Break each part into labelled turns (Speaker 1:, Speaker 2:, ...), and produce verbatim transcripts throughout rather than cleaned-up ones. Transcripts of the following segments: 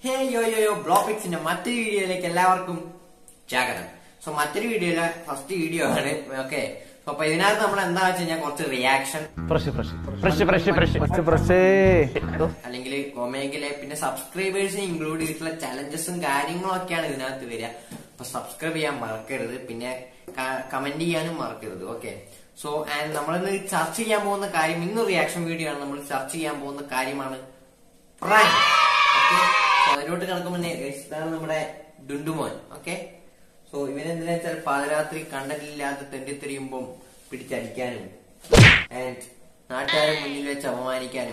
Speaker 1: Hey yo yo yo Blop in a Matri video like a lavarkum Jagger. So Matri video first video okay. So by the night I'm got a reaction. Fresh fresh fresh fresh fresh fresh fresh subscribers include challenges and guiding subscribe and market comment okay. So and we search the reaction video and search the prank. Okay. So I don't know guys. Dundumon. Okay. So even in the Padratri Kandalilla the twenty-three bomb Pichadicanum and not a Chamanicanum.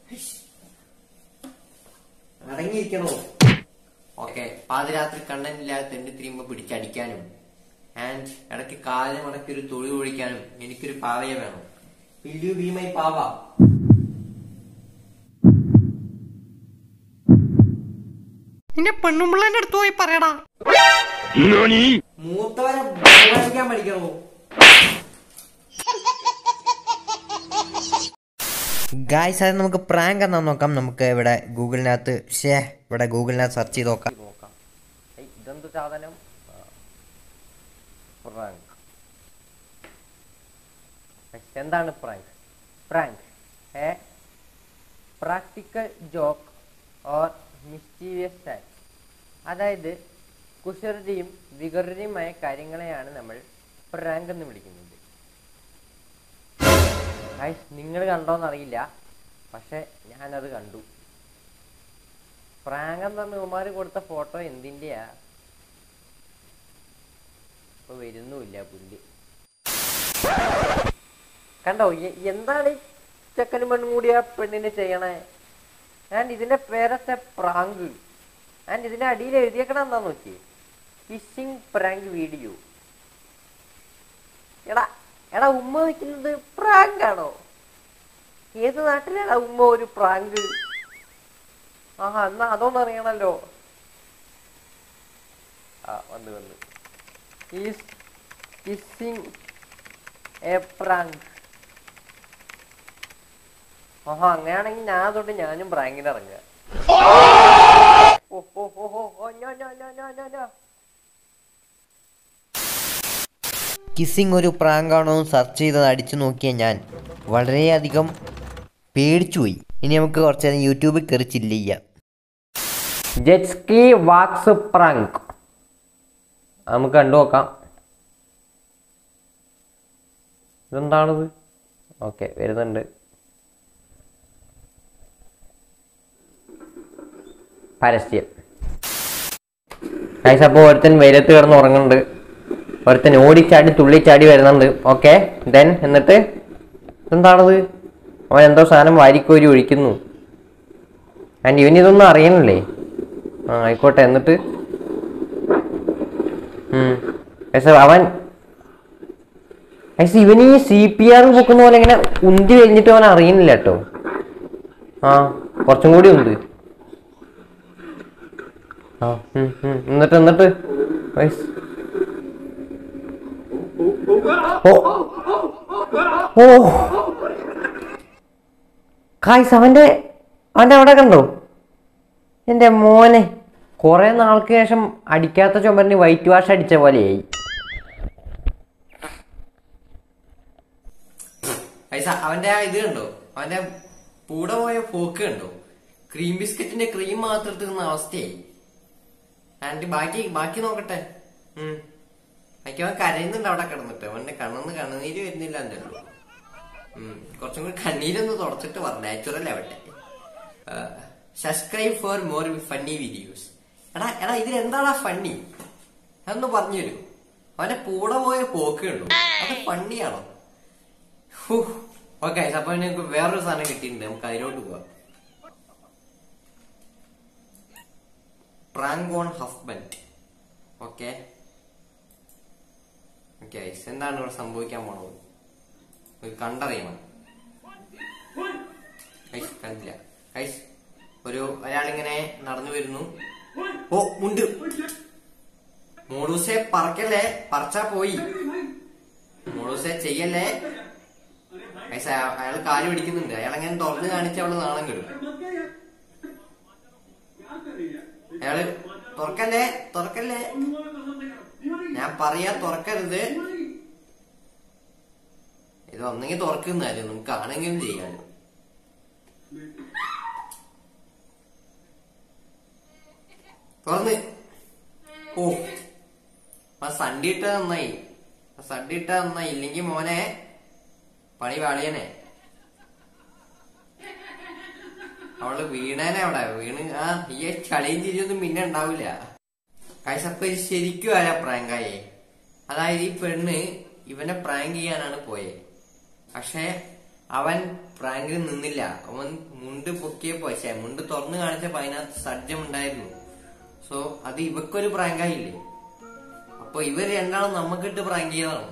Speaker 1: Nothing can okay. Padratri Kandalilla twenty-three bomb Pichadicanum and at a Kikal and a Kiruturicanum, Minikuri Pavia. Will you be my Pava? In a Panumlan toy parada. Nani? Muta guys, I know a prank and no come no Google Nat share, but a Google Nat search it. Okay, done to tell them prank. I send down a prank. Prank. A practical joke or mischievous act. അതായത് കുസൃതിയും വികൃതിയുമായ കാര്യങ്ങളെയാണ് നമ്മൾ prank എന്ന് വിളിക്കുന്നത്. Guys നിങ്ങൾ കണ്ടോന്ന് അറിയില്ല, പക്ഷെ ഞാനത് കണ്ടു. Prank എന്ന് പറഞ്ഞ ഉമാർ കൊടുത്ത ഫോട്ടോ എന്തിൻ്റെയാ? ഇപ്പൊ വരുന്നുമില്ല പുല്ല്. കണ്ടോ എന്താണ് ഈ ചെക്കനും പെണ്ണും കൂടി ആ പെണ്ണിനെ ചെയ്യണേ? ആൻഡ് ഇതിന്റെ പേരത്തെ പ്രാങ്ക്. ആൻഡ് ഇതിന്റെ അടിയിൽ എഴുതിയേക്കണം എന്താന്ന് നോക്കി, ഫിഷിംഗ് പ്രാങ്ക് വീഡിയോ. എടാ എടാ ഉമ്മ വയ്ക്കുന്നത് പ്രാങ്ക് ആണോ? ഏത് നാട്ടിലാണ് ഉമ്മ ഒരു പ്രാങ്ക്? ആഹാ എന്നാ അതൊന്നും അറിയണല്ലോ. ആ വന്ന് വന്ന് ഈസ് ഫിഷിംഗ് എ പ്രാങ്ക്. ആഹാ അങ്ങനെയാണെങ്കിൽ ഞാൻ തൊട്ട് ഞാനും പ്രാങ്കിന് ഇറങ്ങുക. കിസ്സിംഗ് ഒരു പ്രാങ്ക് ആണോ സെർച്ച് ചെയ്ത് അടിച്ചു നോക്കിയ ഞാൻ വളരെയധികം പേടിച്ചുപോയി. ഇനി നമുക്ക് കുറച്ച് നേരം യൂട്യൂബിൽ കയറി ചില്ല് ചെയ്യാം. ജെറ്റ്സ്കി വാക്സ് പ്രാങ്ക് നമുക്ക് കണ്ടു നോക്കാം. ഇതെന്താണിത്? ഓക്കെ വരുന്നുണ്ട്. പരസ്യം. ഗയ്സ് അപ്പോൾ ഒരുത്തൻ വെയിലത്ത് കിടന്ന് ഉറങ്ങുന്നുണ്ട്, ഒരുത്തൻ ഓടിച്ചാടി തുള്ളിച്ചാടി വരുന്നുണ്ട്. ഓക്കെ ദെൻ എന്നിട്ട് എന്താണത്? അവൻ എന്തോ സാധനം വാരിക്കോരി ഒഴിക്കുന്നു. ആൻഡ് ഇവനിതൊന്നും അറിയണില്ലേ? ആ ആയിക്കോട്ടെ. എന്നിട്ട് അവൻ ഗയ്സ് ഇവന് ഈ സി പി ആർ പൊക്കുന്ന പോലെ ഇങ്ങനെ ഉന്തി കഴിഞ്ഞിട്ട് അവൻ അറിയുന്നില്ല കേട്ടോ. ആ കുറച്ചും കൂടി ഉണ്ട്. എന്നിട്ട് എന്നിട്ട് ഓ ഗയ്സ് അവന്റെ അവന്റെ അവിടെ കണ്ടോ എന്റെ മോനെ? കുറെ നാൾക്ക് ശേഷം അടിക്കാത്ത ചുമരിന് വൈറ്റ് വാഷ് അടിച്ച പോലെയായി. അവന്റെ ഇത് കണ്ടോ? അവന്റെ കൂടെ പോയ പോക്ക് കണ്ടോ? ക്രീം ബിസ്ക്കറ്റിന്റെ ക്രീം മാത്രം തിന്ന അവസ്ഥയായി. ആൻഡ് ബാക്കി ബാക്കി നോക്കട്ടെ. ഉം ബാക്കി അവൻ കരയുന്നുണ്ട് അവിടെ കിടന്നിട്ട്. അവന്റെ കണ്ണെന്ന് കണ്ണുനീര് വരുന്നില്ല എന്നല്ലോ. ഉം കുറച്ചും കൂടി കണ്ണീരൊന്ന് തുടച്ചിട്ട് പറ, നാച്ചുറൽ ആവട്ടെ. Subscribe for more funny videos. എടാ എടാ ഇതിൽ എന്താടാ ഫണ്ണി? അതൊന്ന് പറഞ്ഞു തരൂ. അവന്റെ കൂടെ പോയ പോക്ക് കണ്ടു, അത് ഫണ്ണിയാണോ? ഓക്കെ അപ്പൊ ഞങ്ങൾക്ക് വേറൊരു സാധനം കിട്ടിയിട്ടുണ്ട്, നമുക്ക് അതിലോട്ട് പോവാം. Prank on husband. Okay okay എന്താണ് ഇവിടെ സംഭവിക്കാൻ പോണത്? കണ്ടറിയണം. ഗയ്സ് കണ്ടില്ല. ഗയ്സ് ഒരു ഒരാളിങ്ങനെ നടന്നു വരുന്നു. ഓ മുണ്ട്. മോളൂസെ പറക്കല്ലേ, പറച്ചാ പോയി. മോളൂസെ ചെയ്യല്ലേ. ഗയ്സ് അയാൾ കാല് പിടിക്കുന്നുണ്ട്. അയാളെങ്ങനെ തുറന്ന് കാണിച്ച് അവള് നാണം കെടും. അയാള് തുറക്കല്ലേ തുറക്കല്ലേ, ഞാൻ പറയാ തുറക്കരുത്. ഇത് ഒന്നെങ്കിൽ തുറക്കുന്നാലും നമുക്ക് ആണെങ്കിലും ചെയ്യാലോ. തുറന്ന്. ഓ ആ സണ്ടി ഇട്ട നന്നായി, സണ്ടി ഇട്ട നന്നായി. ഇല്ലെങ്കി മോനെ പണി പാളിയനെ. അവള് വീണേനെ അവിടെ വീണ്. ആ ഈ ചളിയും ചിരിയൊന്നും പിന്നെ ഉണ്ടാവില്ല. കൈസപ്പ ശരിക്കും ആരാ പ്രാങ്കായേ? അതായത് ഈ പെണ്ണ് ഇവനെ പ്രാങ്ക് ചെയ്യാനാണ് പോയെ. പക്ഷെ അവൻ പ്രാങ്കിൽ നിന്നില്ല. അവൻ മുണ്ട് പൊക്കിയപ്പോ പക്ഷെ മുണ്ട് തുറന്നു കാണിച്ചപ്പോ അതിനകത്ത് സജ്ജം ഉണ്ടായിരുന്നു. സോ അത് ഇവക്കൊരു പ്രാങ്കായില്ലേ? അപ്പൊ ഇവർ രണ്ടാളും നമുക്കിട്ട് പ്രാങ്ക് ചെയ്തതാണ്.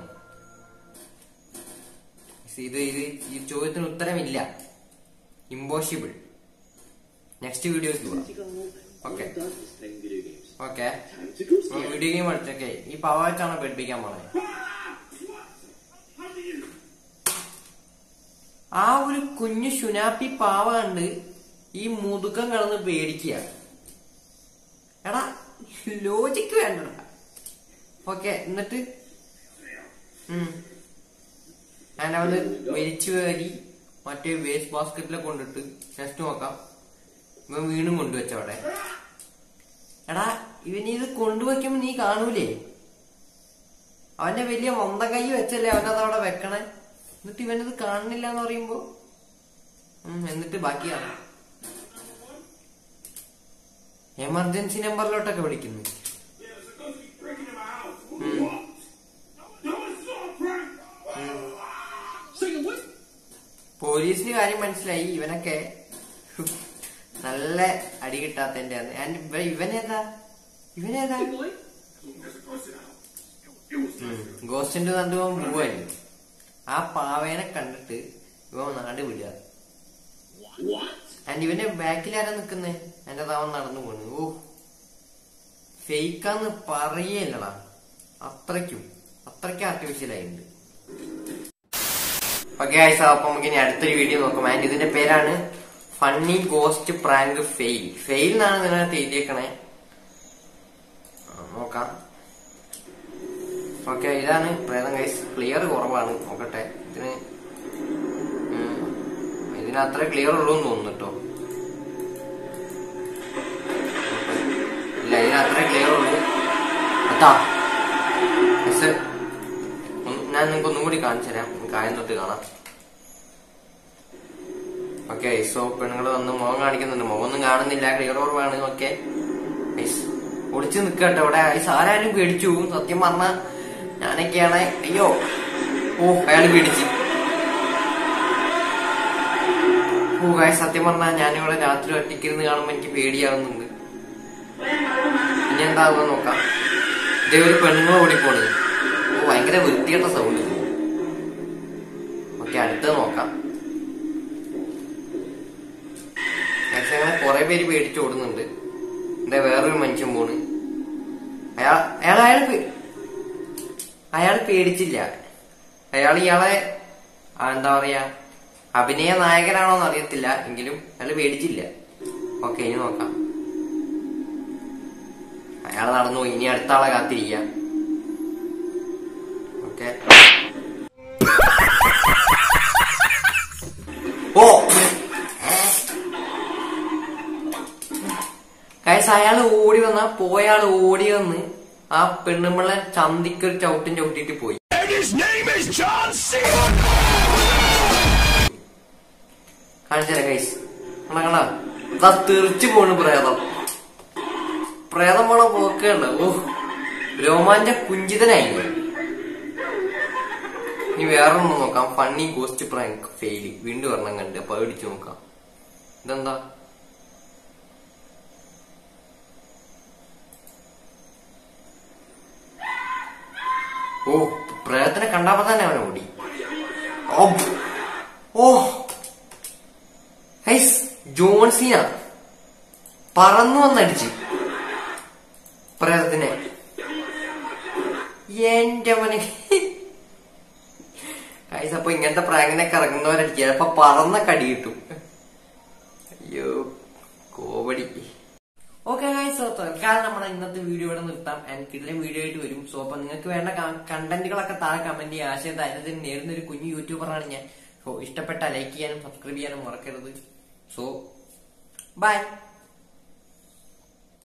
Speaker 1: ഇത് ഇത് ഈ ചോദ്യത്തിന് ഉത്തരമില്ല. ഇമ്പോസിബിൾ. നെക്സ്റ്റ് വീഡിയോസ് പോവാം. ഓക്കെ ഓക്കെ വീഡിയോ ഗെയിം കളിച്ചൊക്കെ ഈ പാവാച്ചാണോ പഠിപ്പിക്കാൻ പോണേ? ആ ഒരു കുഞ്ഞു ശുനാപ്പി പാവ കണ്ട് ഈ മുതുക്കം കിടന്ന് പേടിക്കുക. എടാ ലോജിക്ക് വേണ്ടടാ. ഓക്കെ എന്നിട്ട് ഞാൻ അവന് വലിച്ചു കയറി മറ്റേ വേസ്റ്റ് ബാസ്കറ്റിലെ കൊണ്ടിട്ട് നെക്സ്റ്റ് നോക്കാം. ഇവൻ വീണ്ടും കൊണ്ടുവച്ചവിടെ. എടാ ഇവനിത് കൊണ്ടുവയ്ക്കുമ്പോ നീ കാണൂലേ? അവന്റെ വലിയ മൊന്ത കൈ വെച്ചല്ലേ അവനത് അവിടെ വെക്കണേ. എന്നിട്ട് ഇവനത് കാണുന്നില്ല എന്ന് പറയുമ്പോ എന്നിട്ട് ബാക്കിയാണ് എമർജൻസി നമ്പറിലോട്ടൊക്കെ വിളിക്കുന്നു. പോലീസിന് കാര്യം മനസ്സിലായി. ഇവനൊക്കെ നല്ല അടി കിട്ടാത്തന്റെ ഇവനേതാ ഇവനേതാ ഗോസ്റ്റിന്റെ നടുവാൻ പോവായിരുന്നു. ആ പാവേനെ കണ്ടിട്ട് ഇവ നാട് വിടുക. ആൻഡ് ഇവന്റെ ബാക്കിലാരാ നിക്കുന്നേ? എന്റെ താവൻ നടന്നു പോണു. ഓ ഫേക്കാന്ന് പറയല്ലടാ. അത്രയ്ക്കും അത്രയ്ക്കും ആർട്ടിഫിഷ്യലായിട്ടുണ്ട്. ഓക്കെ ആയിസ, അപ്പൊ നമുക്ക് ഇനി അടുത്തൊരു വീഡിയോ നോക്കാം. ആൻഡ് ഇതിന്റെ പേരാണ് funny ghost prank fail. Fail എന്നാണ് ഇതിനകത്ത് എഴുതിയേക്കണേ. നോക്കാം. ഓക്കെ ഇതാണ് പ്രേതം ഗൈസ്. ക്ലിയർ കുറവാണ്. നോക്കട്ടെ. ഇതിന് ഇതിന് അത്ര ക്ലിയർ ഉള്ളൂ എന്ന് തോന്നുന്നു കേട്ടോ. ഇല്ല ഇതിന് അത്ര ക്ലിയർ ഉള്ളൂ. അതാ ഞാൻ നിങ്ങൾക്ക് ഒന്നും കൂടി കാണിച്ചു തരാം. കായം തൊട്ട് കാണാം. ഓക്കെ സോ പെണ്ണുങ്ങൾ വന്ന് മുഖം കാണിക്കുന്നുണ്ട്. മുഖമൊന്നും കാണുന്നില്ല, ക്ലിയർ കുറവാണ്. ഓക്കെ ഒളിച്ചു നിക്കട്ടോ ഇവിടെ. ഐസ് ആരായാലും പേടിച്ചു പോകും സത്യം പറഞ്ഞ. ഞാനൊക്കെയാണ് അയ്യോ. ഓ അയാൾ പേടിച്ച്. ഓ കായ സത്യം പറഞ്ഞാൽ ഞാനിവിടെ രാത്രി ഒറ്റയ്ക്കിരുന്ന് കാണുമ്പോ എനിക്ക് പേടിയാവുന്നുണ്ട്. ഇനി എന്താകുക നോക്കാം. ഇതേ ഒരു പെണ്ണുങ്ങൾ ഓടിപ്പോണ്. ഓ ഭയങ്കര വൃത്തികെട്ട സൗണ്ട്. ഓക്കെ അടുത്ത് നോക്കാം. അങ്ങനെ കുറെ പേര് പേടിച്ച് ഓടുന്നുണ്ട്. എന്താ വേറൊരു മനുഷ്യൻ പോണ്. അയാൾ അയാൾ അയാൾ അയാൾ പേടിച്ചില്ല. അയാൾ ഇയാളെ എന്താ പറയാ അഭിനയ നായകനാണോന്ന് അറിയത്തില്ല, എങ്കിലും അയാൾ പേടിച്ചില്ല. ഓക്കെ ഇനി നോക്കാം. അയാൾ നടന്നു. ഇനി അടുത്ത ആളെ കാത്തിരിക്കാം. ഓക്കെ ഓ കൈസ് അയാൾ ഓടി വന്ന പോയാൾ ഓടി വന്ന് ആ പെണ്ണുമ്പളെ ചന്തിക്കൊരു ചവിട്ടും ചവിട്ടിട്ട് പോയി. കാണിച്ചാലേ കൈസ് കണ കണ തെറിച്ചു പോണ് പ്രേതം. പ്രേതം പോണ പോക്കുണ്ട്. ഓ രോമാഞ്ച കുഞ്ചിതനായി. ഇനി വേറൊന്നും നോക്കാം. Funny ghost prank fail. വീണ്ടും ഒരെണ്ണം കണ്ട് അപ്പൊ അടിച്ചു നോക്കാം. ഇതെന്താ? ഓ പ്രേതത്തിനെ കണ്ടപ്പോ തന്നെ അവനെ ഓടി. ഓ ഹൈസ് ജോൺസീന പറന്നു വന്നടിച്ച് പ്രേതത്തിനെ. എന്റെ മോനെ ഹൈസ് അപ്പൊ ഇങ്ങനത്തെ പ്രാങ്കിനൊക്കെ ഇറങ്ങുന്നവരടിക്കുക. ചിലപ്പോ പറന്ന കടി കിട്ടും. അയ്യോ കോമഡി. ഓക്കെ ഗൈസ്, തൽക്കാലം നമ്മുടെ ഇന്നത്തെ വീഡിയോ ഇവിടെ നിർത്താം. ആൻഡ് കിടിലൻ വീഡിയോ ആയിട്ട് വരും. സോ അപ്പൊ നിങ്ങൾക്ക് വേണ്ട കണ്ടന്റുകളൊക്കെ താഴെ കമന്റ് ചെയ്യുക. ആശയം ദൈനംദിനം നേരുന്ന ഒരു കുഞ്ഞു യൂട്യൂബറാണ് ഞാൻ. സോ ഇഷ്ടപ്പെട്ട ലൈക്ക് ചെയ്യാനും സബ്സ്ക്രൈബ് ചെയ്യാനും മറക്കരുത്. So by.